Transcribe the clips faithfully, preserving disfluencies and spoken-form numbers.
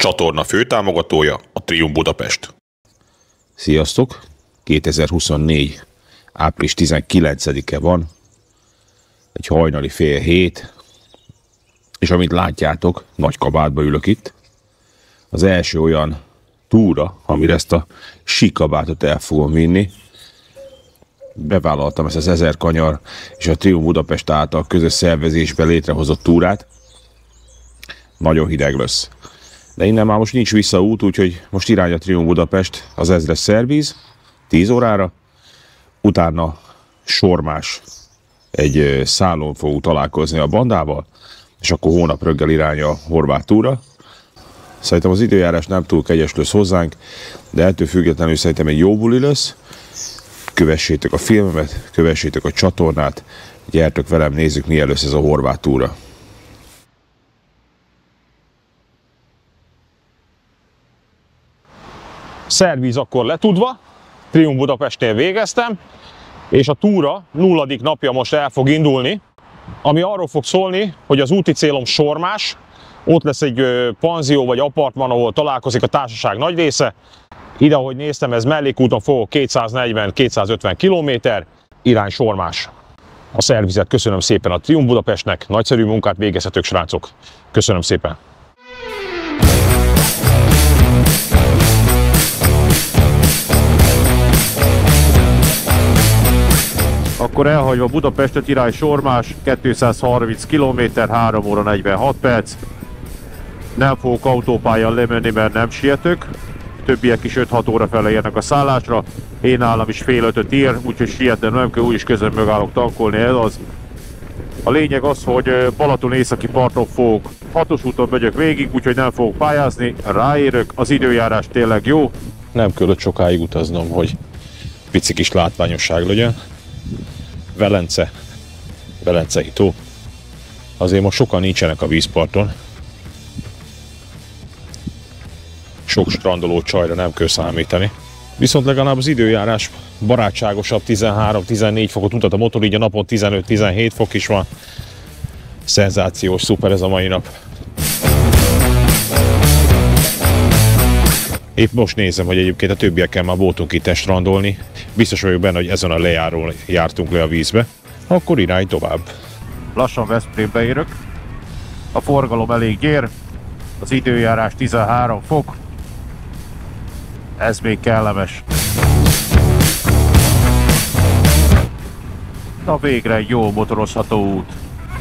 csatorna főtámogatója a Triumph Budapest. Sziasztok! kétezer-huszonnégy. április tizenkilencedike van, egy hajnali fél hét, és amit látjátok, nagy kabátba ülök itt. Az első olyan túra, amire ezt a síkabátot el fogom vinni. Bevállaltam ezt az ezer kanyar és a Triumph Budapest által közös szervezésben létrehozott túrát. Nagyon hideg lesz. De innen már most nincs visszaút, úgyhogy most irány a Triumph Budapest, az ezres szervíz, tíz órára. Utána Sormás egy szállón fogunk találkozni a bandával, és akkor hónap röggel irány a horvát túra. Szerintem az időjárás nem túl kegyes lesz hozzánk, de ettől függetlenül szerintem egy jó buli lesz. Kövessétek a filmemet, kövessétek a csatornát, gyertek velem, nézzük, milyen lesz ez a horvát túra. Szervíz akkor letudva, Triumph Budapestnél végeztem, és a túra nulladik napja most el fog indulni, ami arról fog szólni, hogy az úti célom Sormás, ott lesz egy panzió vagy apartman, ahol találkozik a társaság nagy része. Ide, ahogy néztem, ez mellékúton fogok kétszáznegyven-kétszázötven kilométer, irány Sormás. A szervizet köszönöm szépen a Triumph Budapestnek, nagyszerű munkát végezhetők, srácok. Köszönöm szépen! Akkor elhagyva Budapestet irány Sormás, kétszázharminc kilométer, három óra negyvenhat perc. Nem fogok autópályán lemenni, mert nem sietök. Többiek is öt-hat óra fele érnek a szállásra. Én nálam is fél ötöt ír, úgyhogy sietnem nem kell, úgyis közben megállok tankolni, ez az. A lényeg az, hogy Balaton északi parton fogok, hatos úton megyek végig, úgyhogy nem fogok pályázni, ráérök, az időjárás tényleg jó. Nem kellett sokáig utaznom, hogy pici kis látványosság legyen. Velence, Velencei tó. Azért most sokan nincsenek a vízparton. Sok strandoló csajra nem kell számítani. Viszont legalább az időjárás barátságosabb, tizenhárom-tizennégy fokot mutat a motor, így a napon tizenöt-tizenhét fok is van. Szenzációs, szuper ez a mai nap. Épp most nézem, hogy egyébként a többiekkel már voltunk itt strandolni. Biztos vagyok benne, hogy ezen a lejárón jártunk le a vízbe. Akkor irány tovább. Lassan Veszprémbe érök. A forgalom elég gyér. Az időjárás tizenhárom fok. Ez még kellemes. Na végre egy jó motorozható út.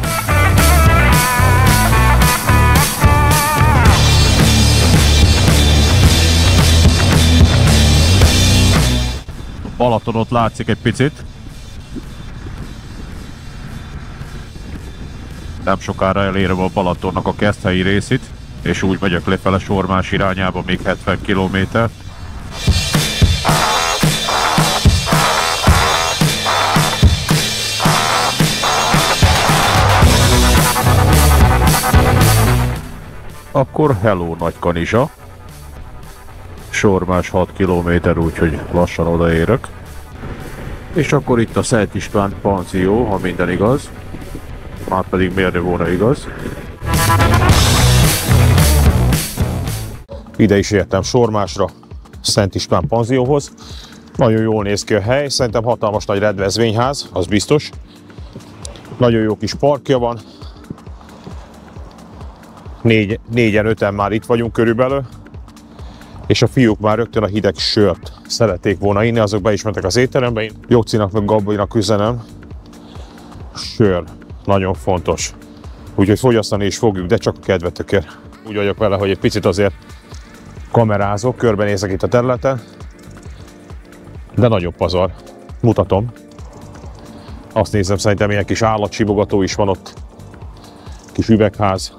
Balaton ott látszik egy picit. Nem sokára elérem a Balatonnak a Keszthelyi részét, és úgy megyek lefele Sormás irányába még hetven kilométer. Akkor hello Nagykanizsa. Sormás hat kilométer, úgyhogy lassan odaérök. És akkor itt a Szent István panzió, ha minden igaz. Már pedig miért ne volna igaz. Ide is értem Sormásra, Szent István panzióhoz. Nagyon jól néz ki a hely, szerintem hatalmas nagy rendezvényház, az biztos. Nagyon jó kis parkja van. Négy, négyen, öten már itt vagyunk körülbelül. És a fiúk már rögtön a hideg sört szerették volna inni, azok be is mentek az étterembe. Én Jocinak meg Gabinak üzenem. Sör, nagyon fontos. Úgyhogy fogyasztani is fogjuk, de csak a kedvetükért. Úgy vagyok vele, hogy egy picit azért kamerázok, körbenézek itt a területen. De nagyobb pazar. Mutatom. Azt nézem, szerintem ilyen kis állatsibogató is van ott. Kis üvegház.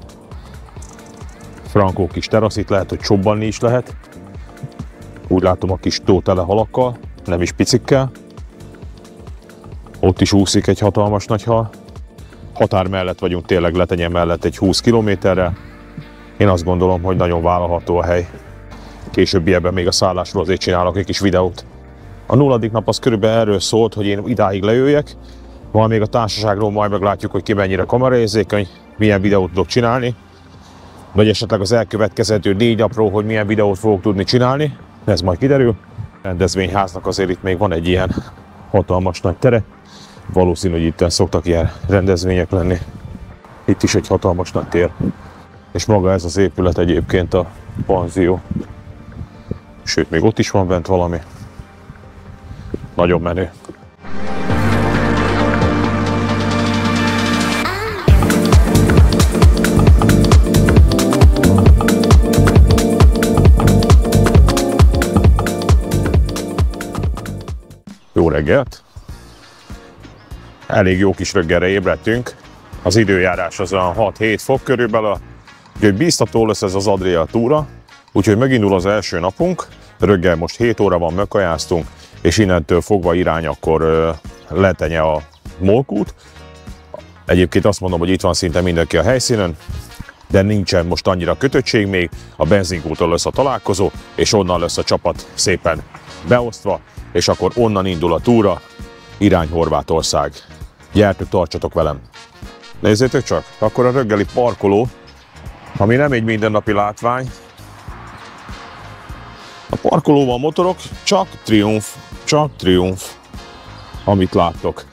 Frankó kis terasz, itt lehet, hogy csobbanni is lehet. Úgy látom, a kis tó tele halakkal, nem is picikkel. Ott is úszik egy hatalmas nagy hal. Határ mellett vagyunk, tényleg Letenye mellett egy húsz kilométerrel. Én azt gondolom, hogy nagyon vállalható a hely. Későbbi ebben még a szállásról azért csinálok egy kis videót. A nulladik nap az körülbelül erről szólt, hogy én idáig lejöjjek. Van még a társaságról, majd meglátjuk, hogy ki mennyire kameraérzékeny, milyen videót tudok csinálni. vagy esetleg az elkövetkezendő négy napról, hogy milyen videót fogok tudni csinálni, ez majd kiderül. A rendezvényháznak azért itt még van egy ilyen hatalmas nagy tere. Valószínű, hogy itt szoktak ilyen rendezvények lenni. Itt is egy hatalmas nagy tér. És maga ez az épület egyébként a panzió. Sőt, még ott is van bent valami. Nagyon menő. Jó reggelt! Elég jó kis reggelre ébredtünk. Az időjárás az olyan hat-hét fok körülbelül. Úgyhogy bíztató lesz ez az Adria túra. Úgyhogy megindul az első napunk. Reggel most hét óra van, megkajáztunk, és innentől fogva irány akkor letenye a Molkút. Egyébként azt mondom, hogy itt van szinte mindenki a helyszínen, de nincsen most annyira kötöttség még. A benzinkúton lesz a találkozó, és onnan lesz a csapat szépen beosztva, és akkor onnan indul a túra, irány Horvátország. Gyertek, tartsatok velem! Nézzétek csak, akkor a reggeli parkoló, ami nem egy mindennapi látvány. A parkolóban motorok, csak Triumph, csak Triumph, amit láttok.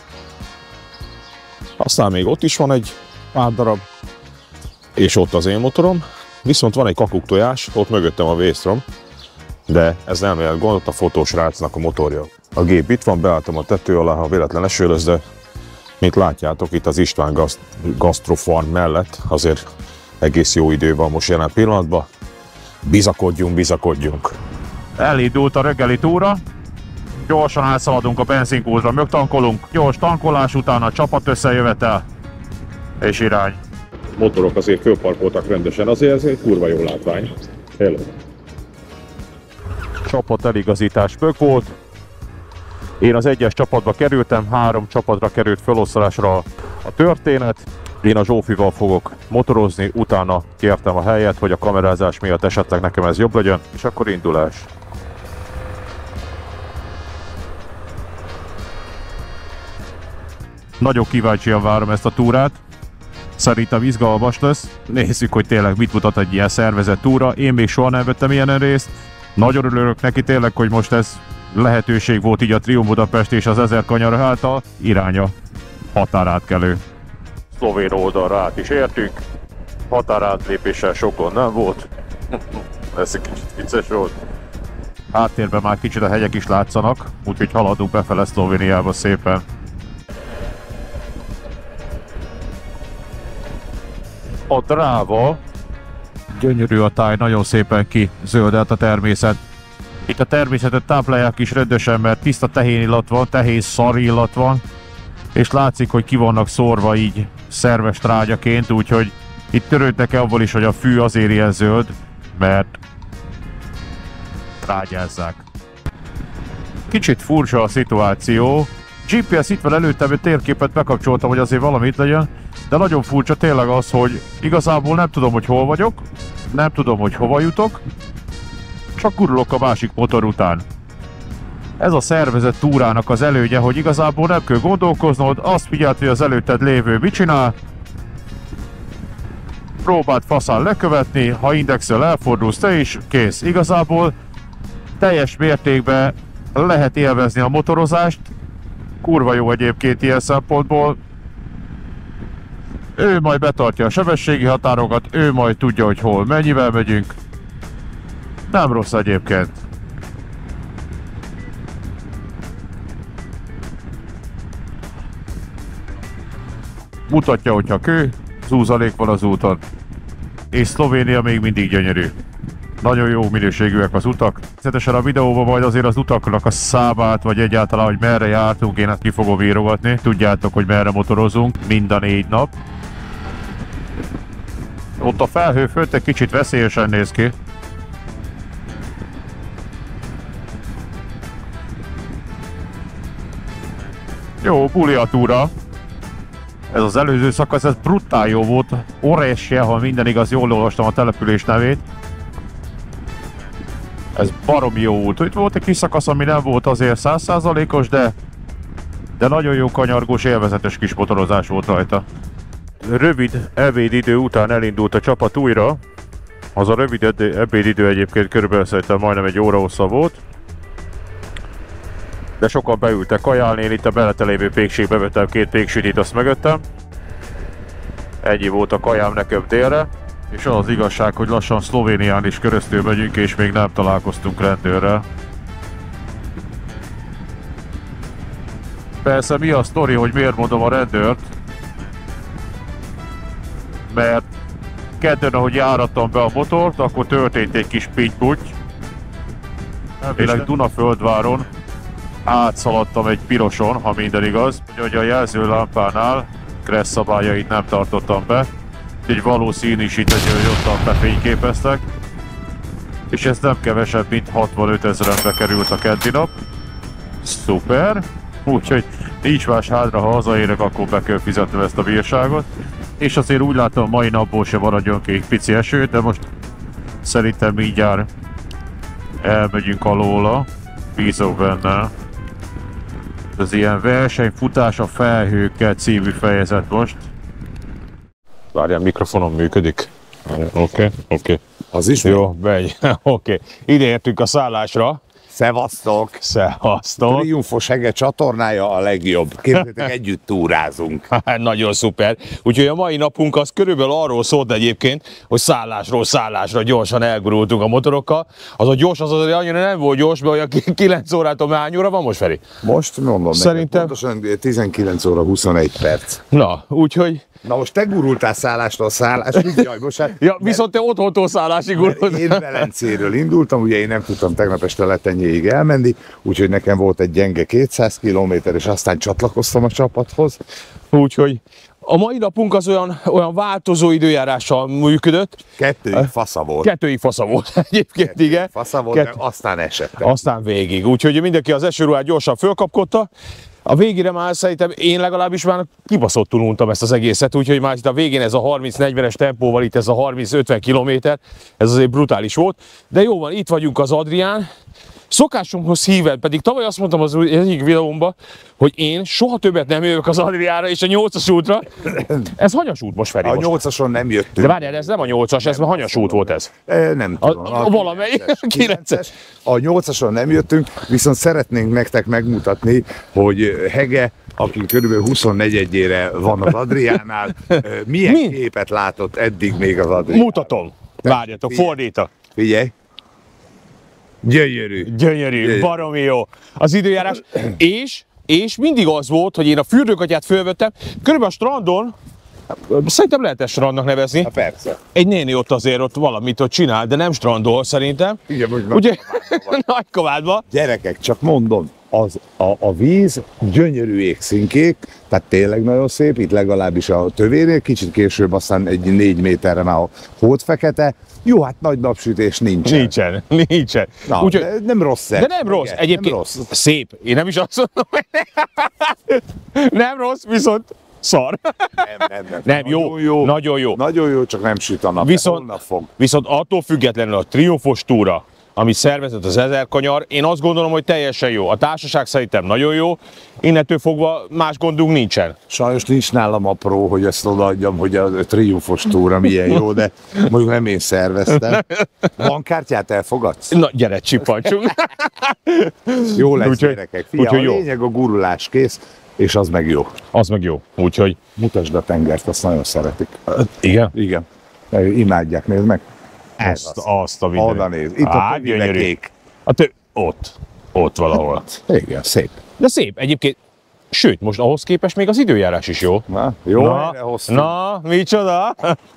Aztán még ott is van egy pár darab, és ott az én motorom, viszont van egy kakuktojás, ott mögöttem a V-Strom, de ez nem lehet gond, ott a fotósrácnak a motorja. A gép itt van, beálltam a tető alá, ha véletlen eső lesz, de mint látjátok, itt az István Gast Gastrofarm mellett azért egész jó idő van most jelen pillanatban. Bizakodjunk, bizakodjunk! Elindult a reggeli túra, gyorsan átszaladunk a benzinkútra, megtankolunk, gyors tankolás után a csapat összejövetel, és irány. Motorok azért fölparkoltak rendesen, azért ez egy kurva jó látvány. Hello. Csapat eligazítás bök volt. Én az egyes csapatba kerültem, három csapatra került felosztásra a történet. Én a Zsófival fogok motorozni, utána kértem a helyet, hogy a kamerázás miatt esetleg nekem ez jobb legyen, és akkor indulás. Nagyon kíváncsian várom ezt a túrát. Szerintem izgalmas lesz. Nézzük, hogy tényleg mit mutat egy ilyen szervezett túra. Én még soha nem vettem ilyen részt. Nagyon örülök neki tényleg, hogy most ez lehetőség volt így a Triumph Budapest és az ezer kanyar által. Iránya határátkelő. Szlovén oldalra át is értünk. Határátlépéssel sokon nem volt. Ez egy kicsit vicces volt. Háttérben már kicsit a hegyek is látszanak, úgyhogy haladunk befele Szlovéniába szépen. A Dráva, gyönyörű a táj, nagyon szépen kizöldelt a természet. Itt a természetet táplálják is rendesen, mert tiszta tehén illat van, tehén szar illat van, és látszik, hogy ki vannak szórva így szerves trágyaként, úgyhogy itt törődnek abból is, hogy a fű azért ilyen zöld, mert trágyázzák. Kicsit furcsa a szituáció. gé pé es itt van előttem, egy térképet bekapcsoltam, hogy azért valami itt legyen, de nagyon furcsa tényleg az, hogy igazából nem tudom, hogy hol vagyok, nem tudom, hogy hova jutok, csak gurulok a másik motor után. Ez a szervezett túrának az előnye, hogy igazából nem kell gondolkoznod, azt figyeld, hogy az előtted lévő mit csinál, próbáld faszán lekövetni, ha indexel elfordulsz te is, kész. Igazából teljes mértékben lehet élvezni a motorozást, kurva jó egyébként ilyen szempontból. Ő majd betartja a sebességi határokat, ő majd tudja, hogy hol, mennyivel megyünk. Nem rossz egyébként. Mutatja, hogyha kő, zúzalék van az úton. És Szlovénia még mindig gyönyörű. Nagyon jó minőségűek az utak. Természetesen a videóban majd azért az utaknak a számát, vagy egyáltalán, hogy merre jártunk, én ezt ki fogom írogatni. Tudjátok, hogy merre motorozunk mind a négy nap. Ott a felhő fönt egy kicsit veszélyesen néz ki. Jó, buli a túra. Ez az előző szakasz, ez brutál jó volt. Oresje, ha minden igaz, jól olvastam a település nevét. Ez baromi jó volt. Itt volt egy kis szakasz, ami nem volt azért száz százalékos, de, de nagyon jó kanyargós, élvezetes kis motorozás volt rajta. rövid ebédidő után elindult a csapat újra. Az a rövid ebédidő egyébként körülbelül szerintem majdnem egy óra hossza volt. De sokan beültek kajálni, én itt a mellette lévő pékségbe vettem két péksütit, azt megöttem. Ennyi volt a kajám nekem délre. És az az igazság, hogy lassan Szlovénián is keresztül megyünk, és még nem találkoztunk rendőrrel. Persze mi a sztori, hogy miért mondom a rendőrt? Mert kedden, ahogy járattam be a motort, akkor történt egy kis pitty-putty. Elvileg Dunaföldváron átszaladtam egy piroson, ha minden igaz. Hogy a jelzőlámpánál kressz szabályait nem tartottam be. Egy valószínűsített, hogy ottan befényképeztek. És ez nem kevesebb, mint hatvanöt ezrenbe került a keddi nap. Szuper! Úgyhogy nincs más hátra, ha hazaérek, akkor be kell fizetnem ezt a bírságot. És azért úgy látom, a mai napból se maradjon ki egy pici eső, de most szerintem mindjárt elmegyünk alóla. Bízok benne. Ez ilyen versenyfutás a felhőkkel című fejezet most. Várjál, mikrofonom működik. Oké, okay, oké. Okay. Az is jó, megy. Oké. Okay. Ide értünk a szállásra. Szevasztok! Szevasztok! Triumfos Hege csatornája a legjobb. Képzeljétek, együtt túrázunk. Nagyon szuper. Úgyhogy a mai napunk az körülbelül arról szólt egyébként, hogy szállásról szállásra gyorsan elgurultunk a motorokkal. Az a gyors, az azért annyira nem volt gyors, mert olyan kilenc órától hány óra van most, Feri? Most mondom Szerintem... neked, pontosan tizenkilenc óra huszonegy perc. Na, úgyhogy... Na most te gurultál szállástól szállásig, jaj, most hát, ja, viszont te otthontól szállásig gurultál. Én Velencéről indultam, ugye én nem tudtam tegnap este Letenyéig elmenni, úgyhogy nekem volt egy gyenge kétszáz kilométer, és aztán csatlakoztam a csapathoz. Úgyhogy a mai napunk az olyan, olyan változó időjárással működött. Kettőig fasza volt. Kettőig fasza volt egyébként, Kettőig igen. fasza volt, Kett... de aztán esett. Aztán végig. Úgyhogy mindenki az esőruhát gyorsan fölkapkodta. A végére már szerintem én legalábbis már kibaszottul untam ezt az egészet, úgyhogy már itt a végén ez a harminc-negyvenes tempóval, itt ez a harminc-ötven kilométer, ez azért brutális volt. De jó van, itt vagyunk az Adrián. Szokásomhoz híven, pedig tavaly azt mondtam az egyik videómban, hogy én soha többet nem jövök az Adriára és a nyolcas útra. Ez hanyas út most, Feri? A most? nyolcason nem jöttünk. De várjál, ez nem a nyolcas, ez már hanyas út volt ez. E, nem tudom. A, a valamelyik, kilences. A nyolcason nem jöttünk, viszont szeretnénk nektek megmutatni, hogy Hege, aki körülbelül huszonnegyedjére van az Adriánál, milyen Mi? képet látott eddig még az Adrián. Mutatom. Várjatok, fordítok. Figyelj. Gyönyörű. Gyönyörű, Gyönyörű. Baromi jó. Az időjárás. És, és mindig az volt, hogy én a fürdőkatyát fölvettem, körülbelül a strandon, szerintem lehet ezt strandnak nevezni. Ha persze. Egy néni ott azért ott valamit ott csinál, de nem strandol szerintem. Igen, úgy ugye Nagykovádban. Gyerekek, csak mondom, az, a, a víz gyönyörű égszínkék, tehát tényleg nagyon szép, itt legalábbis a tövénél, kicsit később aztán egy négy méterre már a hódfekete. Jó, hát nagy napsütés nincsen. Nincsen, nincsen. Na, Úgyhogy, de nem rossz. De nem rossz, igen, egyébként nem rossz. Szép. Én nem is azt mondom, hogy nem rossz, viszont szar. Nem, nem, nem. Nem, jó, nagyon jó, nagyon jó. Nagyon jó, csak nem süt a nap. Viszont, fog. viszont attól függetlenül a triumfos túra, amit szervezett az Ezer Kanyar, én azt gondolom, hogy teljesen jó. A társaság szerintem nagyon jó, innentől fogva más gondunk nincsen. Sajnos nincs nálam apró, hogy ezt odaadjam, hogy a triumfos túra milyen jó, de mondjuk nem én szerveztem. Bankkártyát elfogadsz? Na, gyere, csippancsunk. Jó lesz, úgyhogy, gyerekek. Fia, úgyhogy a jó. lényeg a gurulás kész, és az meg jó. Az meg jó, úgyhogy... Mutasd a tengert, azt nagyon szeretik. Igen? Igen. Imádják, nézd meg. Ez Azt, az. azt a videót. Oda néz. Itt Á, a gyönyörű. kék. A tő... Ott. Ott valahol. Igen, szép. De szép, egyébként. Sőt, most ahhoz képest még az időjárás is jó. Na, jó, Na, erre hoztunk. na micsoda?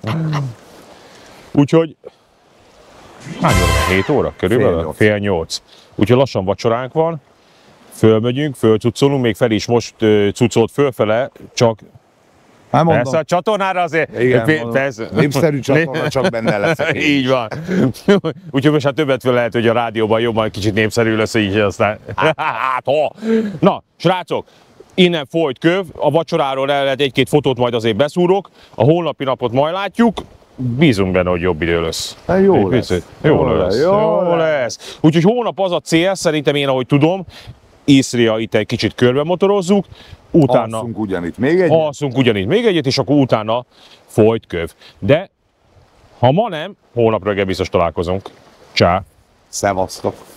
Úgyhogy... Hány óra van? hét óra körülbelül? Fél nyolc. Fél nyolc. Úgyhogy lassan vacsoránk van. Fölmegyünk, fölcucolunk, még Feri is most uh, cucolt fölfele, csak Hát mondom. persze a csatornára azért... Igen, Fe- mondom. persze. Népszerű csatorna, csak benne leszek én. Így van. Úgyhogy most hát többet föl lehet, hogy a rádióban jobban kicsit népszerű lesz, így aztán... Hát, ha. Na, srácok, innen folyt köv, a vacsoráról el lehet egy-két fotót majd azért beszúrok, a holnapi napot majd látjuk, bízunk benne, hogy jobb idő lesz. Hát jó lesz. Jó, jó lesz. Jó, Jó lesz. lesz. Úgyhogy hónap az a cél, szerintem én ahogy tudom, Isztria, itt egy kicsit körbe motorozzuk, utána Alszunk ugyanitt még egy. alszunk ugyanitt még egyet, és akkor utána folyt köv. De ha ma nem, holnap reggel biztos találkozunk. Csá! Szevasztok!